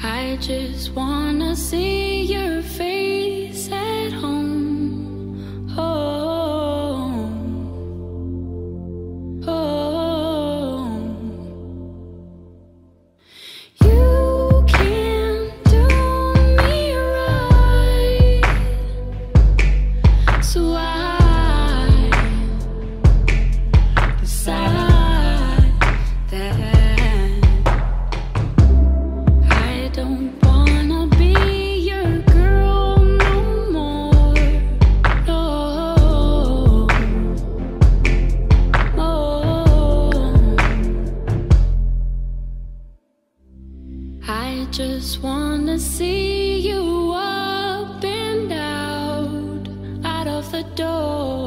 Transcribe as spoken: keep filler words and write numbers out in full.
I just wanna see your face at home. Home, home. You can't do me right, so I decide that don't wanna be your girl no more, no, no. I just wanna see you up and out, out of the door.